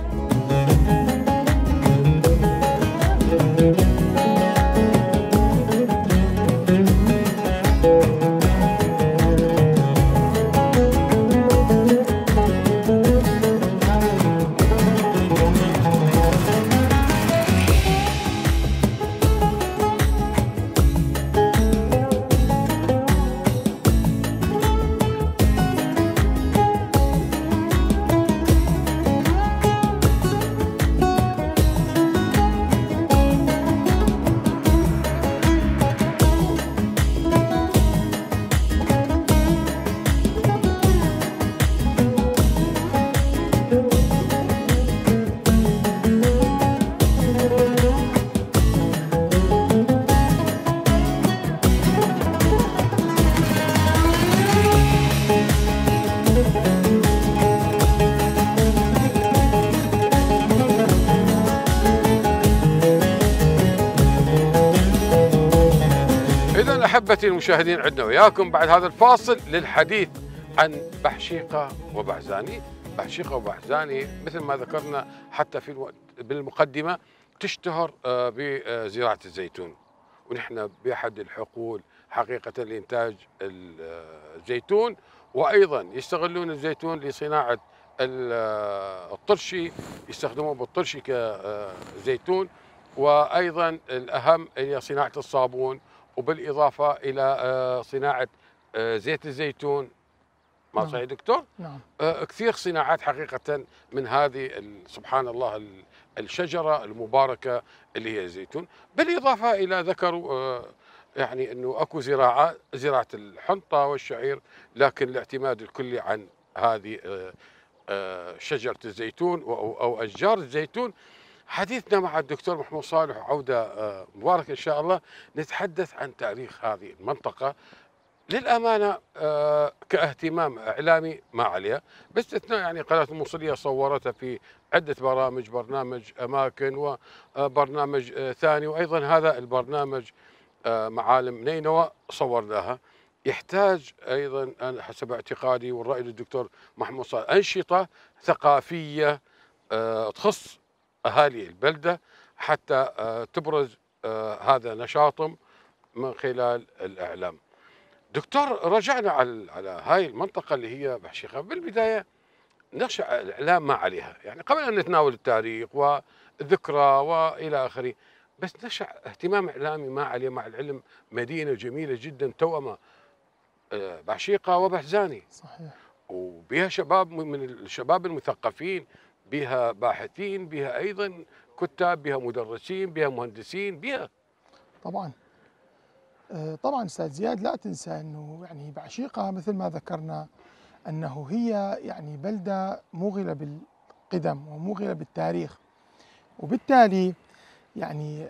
أحبتي المشاهدين، عدنا وياكم بعد هذا الفاصل للحديث عن بحشيقة وبحزاني. بحشيقة وبحزاني مثل ما ذكرنا حتى بالمقدمة تشتهر بزراعة الزيتون، ونحن بأحد الحقول حقيقة لإنتاج الزيتون، وأيضا يستغلون الزيتون لصناعة الطرشي، يستخدمون بالطرشي كزيتون، وأيضا الأهم هي صناعة الصابون، وبالإضافة إلى صناعة زيت الزيتون. ما صحيح دكتور؟ نعم. كثير صناعات حقيقة من هذه سبحان الله الشجرة المباركة اللي هي الزيتون. بالإضافة إلى ذكروا يعني أنه أكو زراعة الحنطة والشعير، لكن الاعتماد الكلي عن هذه شجرة الزيتون أو أشجار الزيتون. حديثنا مع الدكتور محمود صالح عودة مبارك إن شاء الله، نتحدث عن تاريخ هذه المنطقة للأمانة كاهتمام إعلامي ما عليه، باستثناء يعني قناة الموصلية صورتها في عدة برنامج أماكن، وبرنامج ثاني، وأيضا هذا البرنامج معالم نينوى صورناها. يحتاج أيضا أنا حسب اعتقادي والرأي للدكتور محمود صالح أنشطة ثقافية تخص أهالي البلدة حتى تبرز هذا نشاطهم من خلال الإعلام. دكتور، رجعنا على هاي المنطقة اللي هي بحشيقة. بالبداية نخشى الإعلام ما عليها، يعني قبل أن نتناول التاريخ والذكرى وإلى آخره، بس نخشى اهتمام إعلامي ما عليه، مع العلم مدينة جميلة جدا توأمة بحشيقة وبحزاني، صحيح. وبها شباب من الشباب المثقفين، بها باحثين، بها أيضا كتاب، بها مدرسين، بها مهندسين، بها طبعا. طبعا استاذ زياد، لا تنسى انه يعني بعشيقة مثل ما ذكرنا انه هي يعني بلدة موغلة بالقدم وموغلة بالتاريخ، وبالتالي يعني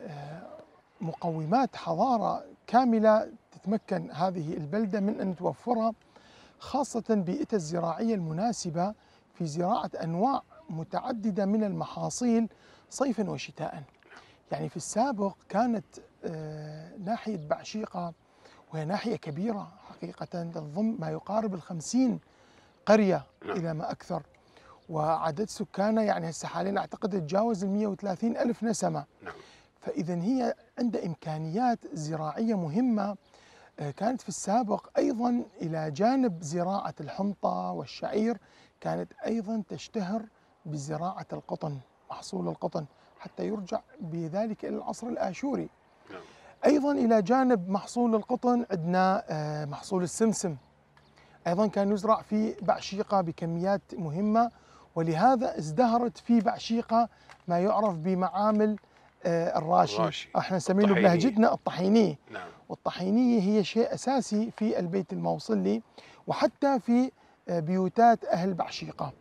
مقومات حضارة كاملة تتمكن هذه البلدة من ان توفرها، خاصة بيئتها الزراعية المناسبة في زراعة انواع متعددة من المحاصيل صيفا وشتاء. يعني في السابق كانت ناحية بعشيقة، وهي ناحية كبيرة حقيقة تضم ما يقارب 50 قرية إلى ما أكثر، وعدد سكانها يعني هسه حاليا أعتقد تجاوز 130 ألف نسمة. فإذا هي عندها إمكانيات زراعية مهمة. كانت في السابق أيضا إلى جانب زراعة الحنطة والشعير كانت أيضا تشتهر بزراعة القطن، محصول القطن، حتى يرجع بذلك إلى العصر الآشوري. أيضا إلى جانب محصول القطن عندنا محصول السمسم، أيضا كان يزرع في بعشيقة بكميات مهمة، ولهذا ازدهرت في بعشيقة ما يعرف بمعامل الراشي، احنا نسميه بلهجتنا الطحينية. والطحينية هي شيء أساسي في البيت الموصلي وحتى في بيوتات أهل بعشيقة.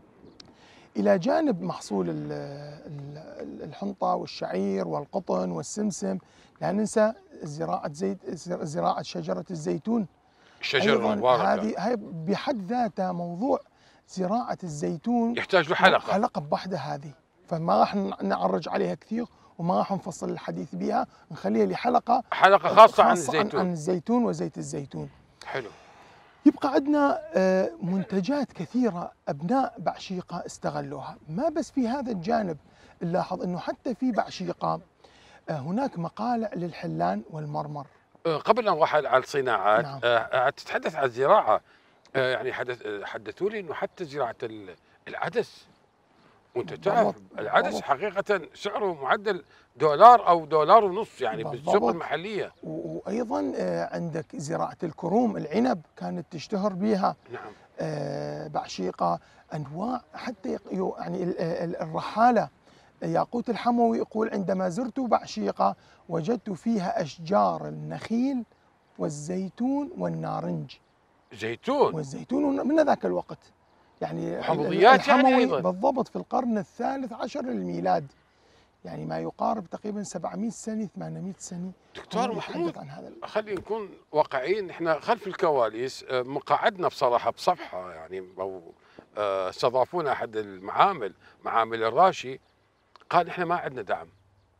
إلى جانب محصول الحنطة والشعير والقطن والسمسم، لا ننسى زراعة شجرة الزيتون. الشجرة المباركة هاي بحد ذاتها موضوع زراعة الزيتون يحتاج له حلقة بوحدها هذه، فما راح نعرج عليها كثير وما راح نفصل الحديث بها، نخليها لحلقة خاصة عن الزيتون وزيت الزيتون. حلو. يبقى عندنا منتجات كثيرة أبناء بعشيقة استغلوها. ما بس في هذا الجانب، نلاحظ أنه حتى في بعشيقة هناك مقالع للحلان والمرمر. قبل أن نروح على الصناعات، تتحدث عن الزراعة، يعني حدثوا لي أنه حتى زراعة العدس، وأنت تعرف العدس حقيقة سعره معدل $1 أو $1.50 يعني بالسوق المحلية. وأيضا عندك زراعة الكروم، العنب كانت تشتهر بها. بعشيقة أنواع حتى يعني الرحالة ياقوت الحموي يقول عندما زرت بعشيقة وجدت فيها أشجار النخيل والزيتون والنارنج. والزيتون من ذاك الوقت، يعني حمضيات يعني أيضا بالضبط في القرن ال13 للميلاد، يعني ما يقارب تقريبا 700 سنة 800 سنة. دكتور محمود، خلينا نكون واقعيين، احنا خلف الكواليس مقعدنا بصراحة بصفحة، يعني استضافونا أحد معامل الراشي، قال احنا ما عندنا دعم.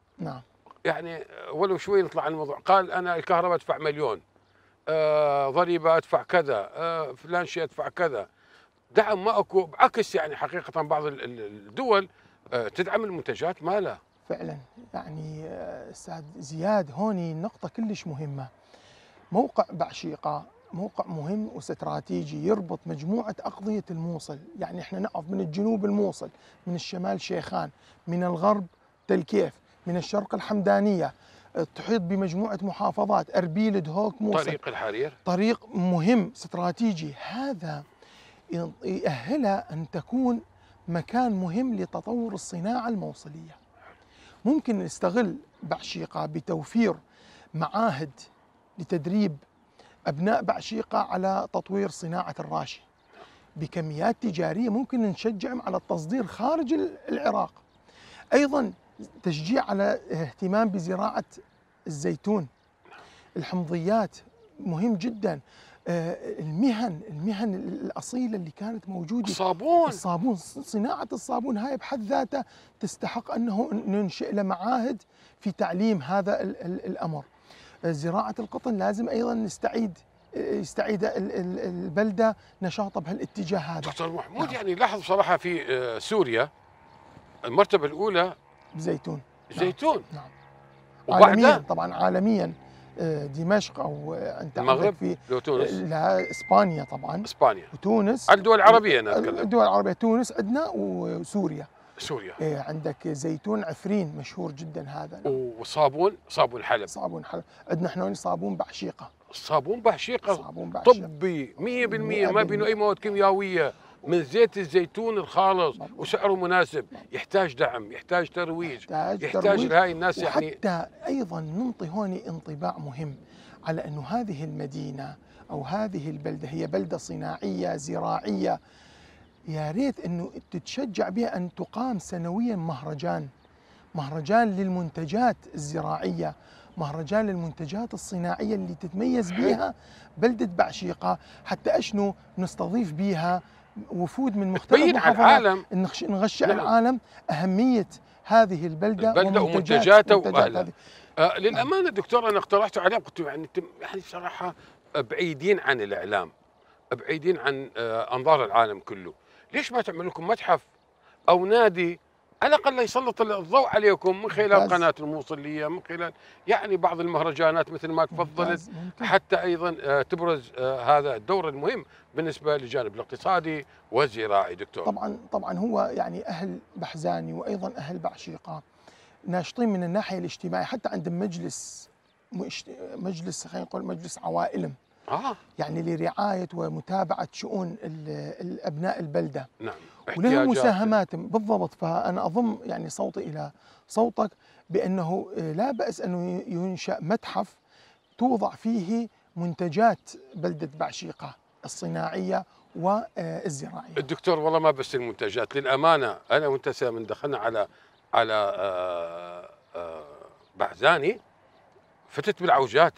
يعني ولو شوي نطلع عن الموضوع، قال أنا الكهرباء أدفع مليون، ضريبة أدفع كذا، فلان شيء أدفع كذا، دعم ما أكو. بعكس يعني حقيقة بعض الدول تدعم المنتجات مالها. فعلا يعني أستاذ زياد، هوني نقطة كلش مهمة. موقع بعشيقة موقع مهم واستراتيجي يربط مجموعة أقضية الموصل، يعني احنا نقف من الجنوب الموصل، من الشمال شيخان، من الغرب تل كيف، من الشرق الحمدانية، تحيط بمجموعة محافظات أربيل، دهوك، موصل. طريق الحرير طريق مهم استراتيجي، هذا يؤهلها أن تكون مكان مهم لتطور الصناعة الموصلية. ممكن نستغل بعشيقة بتوفير معاهد لتدريب أبناء بعشيقة على تطوير صناعة الراشي بكميات تجارية، ممكن نشجعهم على التصدير خارج العراق. أيضا تشجيع على اهتمام بزراعة الزيتون، الحمضيات مهم جدا. المهن الأصيلة اللي كانت موجودة، الصابون، صناعة الصابون هاي بحد ذاتها تستحق أنه ننشئ له معاهد في تعليم هذا الأمر. زراعة القطن لازم أيضا يستعيد البلدة نشاطها بهالاتجاه هذا. دكتور محمود، يعني لاحظ صراحة في سوريا المرتبة الأولى زيتون. نعم. عالميا طبعا، عالميا دمشق او انت المغرب في تونس، لا اسبانيا طبعا، اسبانيا وتونس، الدول العربيه انا اتكلم الدول العربيه، تونس عندنا وسوريا. سوريا عندك زيتون عفرين مشهور جدا هذا. وصابون حلب. صابون حلب عندنا احنا صابون بعشيقه. صابون بعشيقه طبي 100%، ما بينه اي مواد كيميائيه، من زيت الزيتون الخالص، وسعره مناسب. يحتاج دعم، يحتاج ترويج، يحتاج لهاي الناس. يعني حتى ايضا ننطي هون انطباع مهم على انه هذه المدينه او هذه البلده هي بلده صناعيه زراعيه. يا ريت انه تتشجع بها ان تقام سنويا مهرجان للمنتجات الزراعيه، مهرجان للمنتجات الصناعيه اللي تتميز بها بلده بعشيقه، حتى اشنو نستضيف بها وفود من مختلف المحافظات، نغشع العالم اهميه هذه البلده ومنتجاتها واهلها. للامانه دكتور، انا اقترحت عليه، قلت يعني صراحه بعيدين عن الاعلام، بعيدين عن انظار العالم كله، ليش ما تعمل لكم متحف او نادي على الاقل يسلط الضوء عليكم من خلال قناه الموصليه، من خلال يعني بعض المهرجانات مثل ما تفضلت، حتى ايضا تبرز هذا الدور المهم بالنسبه للجانب الاقتصادي والزراعي. دكتور، طبعا هو يعني اهل بحزاني وايضا اهل بعشيقه ناشطين من الناحيه الاجتماعيه، حتى عندهم مجلس خلينا نقول مجلس عوائلهم يعني لرعايه ومتابعه شؤون الابناء البلده. نعم، ولهم مساهمات بالضبط. فأنا أضم يعني صوتي إلى صوتك بأنه لا بأس أنه ينشأ متحف توضع فيه منتجات بلدة بعشيقة الصناعية والزراعية. الدكتور، والله ما بس المنتجات، للأمانة أنا وأنت من دخلنا على بعزاني، فتت بالعوجات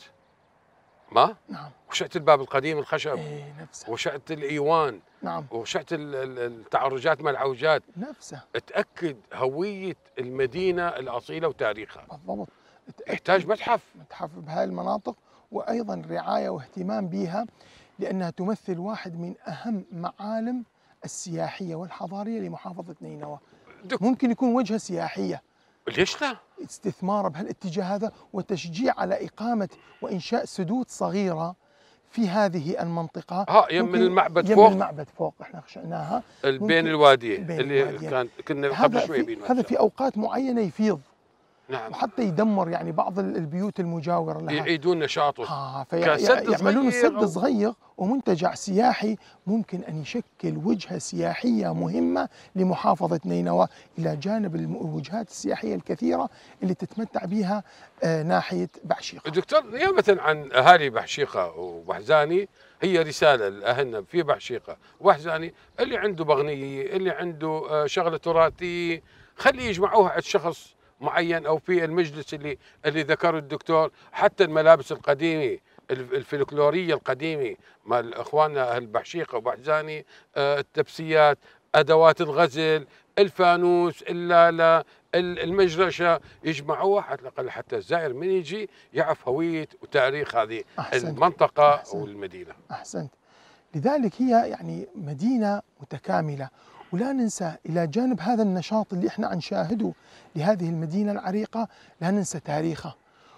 ما؟ نعم. وشأت الباب القديم الخشب، نفسه. وشأت الإيوان، نعم. وشأت التعرجات مع العوجات نفسه. تأكد هوية المدينة الأصيلة وتاريخها. بالضبط. يحتاج متحف بهاي المناطق، وأيضا رعاية واهتمام بها، لأنها تمثل واحد من أهم معالم السياحية والحضارية لمحافظة نينوى. ممكن يكون وجهة سياحية، ليش لا؟ استثمار بهالاتجاه هذا وتشجيع على إقامة وإنشاء سدود صغيرة في هذه المنطقة. يم المعبد فوق، المعبد فوق احنا خشعناها بين الوادي اللي كنا قبل شوي بين هذا في أوقات معينة يفيض. نعم. وحتى يدمر يعني بعض البيوت المجاورة لها، يعيدون نشاطه. فيعملون سد صغير ومنتجع سياحي ممكن أن يشكل وجهة سياحية مهمة لمحافظة نينوى، إلى جانب الوجهات السياحية الكثيرة اللي تتمتع بها ناحية بعشيقة. دكتور، نيابة عن أهالي بعشيقة وبحزاني، هي رسالة لأهلنا في بعشيقة وبحزاني، اللي عنده بغنية، اللي عنده شغلة تراثية، خليه يجمعوها عند شخص معين او في المجلس اللي ذكره الدكتور. حتى الملابس القديمه الفلكلوريه القديمه مال اخواننا اهل بعشيقه وبحزاني، التبسيات، ادوات الغزل، الفانوس، اللاله، المجرشه، يجمعوها على الاقل حتى الزائر من يجي يعرف هويه وتاريخ هذه المنطقه والمدينه. احسنت. لذلك هي يعني مدينه متكامله، ولا ننسى إلى جانب هذا النشاط اللي احنا نشاهده لهذه المدينة العريقة، لا ننسى تاريخها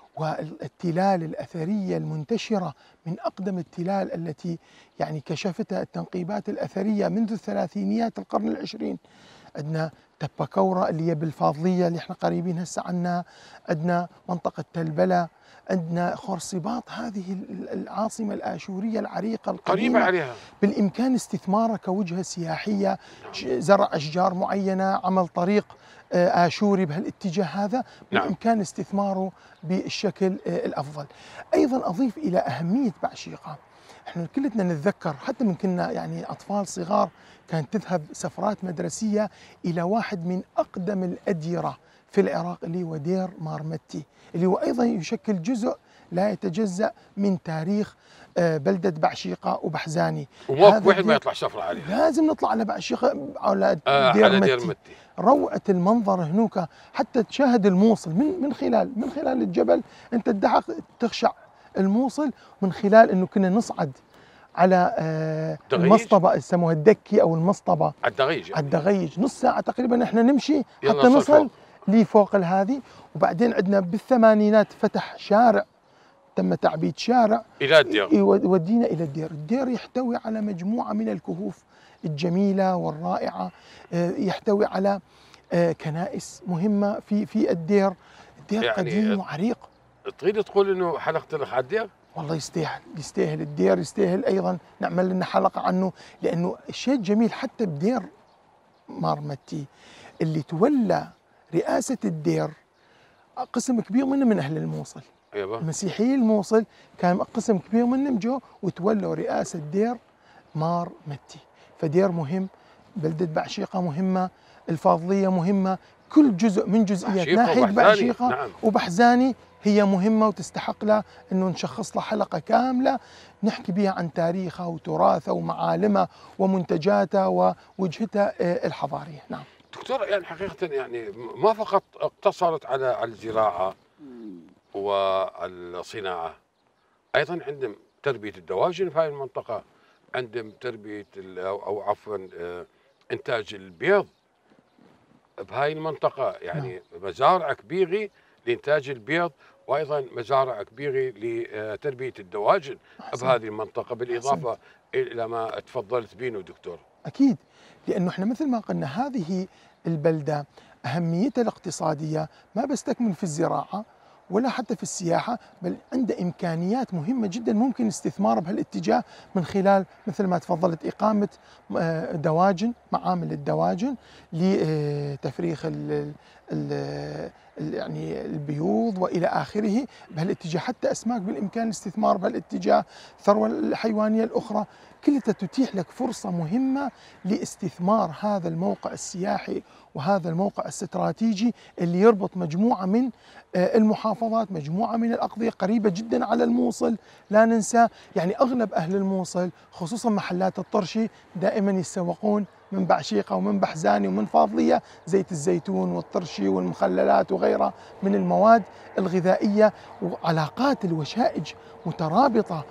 والتلال الأثرية المنتشرة، من أقدم التلال التي يعني كشفتها التنقيبات الأثرية منذ الثلاثينيات القرن العشرين. عندنا تبكورة اللي هي بالفاضلية اللي احنا قريبين هسه عنها، عندنا منطقة تلبلة، عندنا خرصباط، هذه العاصمة الآشورية العريقة القديمة قريبة عليها، بالإمكان استثمارها كوجهة سياحية، زرع أشجار معينة، عمل طريق آشوري بهالاتجاه هذا، بالإمكان استثماره بالشكل الأفضل. أيضا أضيف إلى أهمية بعشيقة، احنا كلنا نتذكر حتى من كنا يعني أطفال صغار كانت تذهب سفرات مدرسية إلى واحد من أقدم الأديرة في العراق اللي هو دير مارمتي، اللي هو أيضا يشكل جزء لا يتجزأ من تاريخ بلدة بعشيقة وبحزاني. وموقف واحد ما يطلع شفرة عليه، لازم نطلع على بعشيقة على على دير متي. روعة المنظر هنوك، حتى تشاهد الموصل من خلال الجبل، أنت تدعق تخشع الموصل، من خلال أنه كنا نصعد على المصطبة يسموها الدكي أو المصطبة الدغيج، يعني الدغيج، نص ساعة تقريبا احنا نمشي حتى نصل لفوق هذه. وبعدين عندنا بالثمانينات فتح شارع، تم تعبيد شارع إلى الدير يودينا إلى الدير. الدير يحتوي على مجموعة من الكهوف الجميلة والرائعة، يحتوي على كنائس مهمة في الدير. الدير يعني قديم وعريق. تريد تقول إنه حلقت لك على الدير؟ والله يستاهل الدير، يستاهل أيضا نعمل لنا حلقة عنه، لأنه الشيء الجميل حتى بدير مارمتي اللي تولى رئاسة الدير قسم كبير منه من أهل الموصل. المسيحيين الموصل كان قسم كبير منهم جو وتولوا رئاسة دير مارمتي. فدير مهم، بلدة بعشيقة مهمة، الفاضلية مهمة، كل جزء من جزئيات ناحية بعشيقة نعم. وبحزاني هي مهمة وتستحق لها أنه نشخص لها حلقة كاملة نحكي بها عن تاريخها وتراثها ومعالمها ومنتجاتها ووجهتها الحضارية. نعم دكتور، يعني حقيقة يعني ما فقط اقتصرت على الزراعة والصناعة، أيضا عندهم تربية الدواجن في هذه المنطقة، عندهم تربية أو عفوا إنتاج البيض بهاي المنطقة، يعني مزارع كبيرة لإنتاج البيض، وأيضا مزارع كبيرة لتربية الدواجن بهذه المنطقة، بالإضافة إلى ما تفضلت بينه دكتور. أكيد، لأنه إحنا مثل ما قلنا هذه البلدة أهميتها الاقتصادية ما بس تكمن في الزراعة ولا حتى في السياحة، بل عنده إمكانيات مهمة جدا ممكن استثمار بهالاتجاه، من خلال مثل ما تفضلت إقامة دواجن، معامل الدواجن لتفريخ يعني البيوض وإلى آخره بهالاتجاه، حتى أسماك بالإمكان الاستثمار بهالاتجاه، الثروة الحيوانية الأخرى كلها تتيح لك فرصة مهمة لاستثمار هذا الموقع السياحي وهذا الموقع الاستراتيجي اللي يربط مجموعة من المحافظات، مجموعة من الأقضية قريبة جدا على الموصل. لا ننسى يعني أغلب أهل الموصل خصوصا محلات الطرشي دائما يتسوقون من بعشيقة ومن بحزاني ومن فاضلية زيت الزيتون والطرشي والمخللات وغيرها من المواد الغذائية، وعلاقات الوشائج مترابطة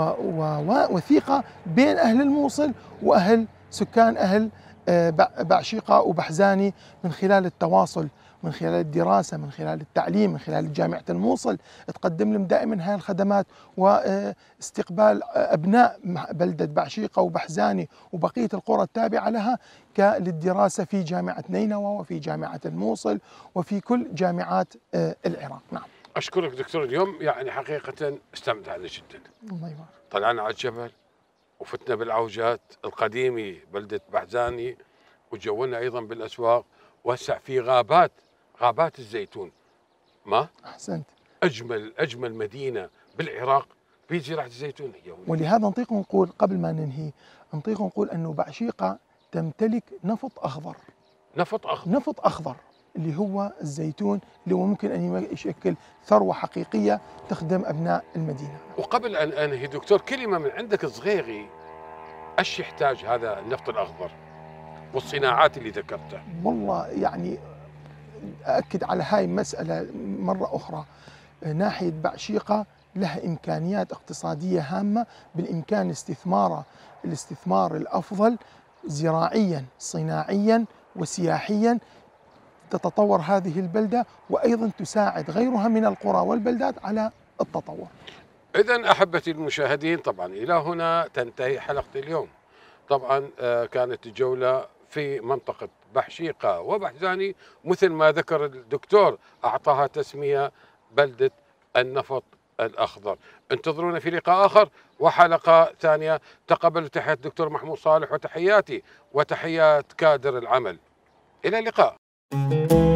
ووثيقة بين أهل الموصل وأهل سكان أهل بعشيقة وبحزاني، من خلال التواصل، من خلال الدراسة، من خلال التعليم، من خلال جامعة الموصل تقدم لهم دائما هاي الخدمات، واستقبال أبناء بلدة بعشيقة وبحزاني وبقية القرى التابعة لها للدراسة في جامعة نينوى وفي جامعة الموصل وفي كل جامعات العراق. نعم. أشكرك دكتور، اليوم يعني حقيقة استمتعنا جدا. الله يبارك. طلعنا على الجبل وفتنا بالعوجات القديمة بلدة بحزاني، وجولنا أيضا بالأسواق، وهسع في غابات الزيتون. ما أحسنت. أجمل مدينة بالعراق في زراعة الزيتون هي. ولهذا نطيق نقول قبل ما ننهي، نطيق نقول أنه بعشيقة تمتلك نفط أخضر. نفط أخضر اللي هو الزيتون، اللي هو ممكن أن يشكل ثروة حقيقية تخدم أبناء المدينة. وقبل أن أنهي دكتور، كلمة من عندك صغيري، ايش يحتاج هذا النفط الأخضر والصناعات اللي ذكرتها؟ والله يعني أأكد على هاي المسألة مرة أخرى، ناحية بعشيقة لها إمكانيات اقتصادية هامة بالإمكان الاستثمار الأفضل زراعيا صناعيا وسياحيا، تتطور هذه البلدة وأيضا تساعد غيرها من القرى والبلدات على التطور. إذن أحبتي المشاهدين، طبعا إلى هنا تنتهي حلقة اليوم. طبعا كانت الجولة في منطقة بعشيقة وبحزاني، مثل ما ذكر الدكتور أعطاها تسمية بلدة النفط الأخضر. انتظرونا في لقاء آخر وحلقة ثانية. تقبلوا تحيات الدكتور محمود صالح وتحياتي وتحيات كادر العمل. إلى اللقاء.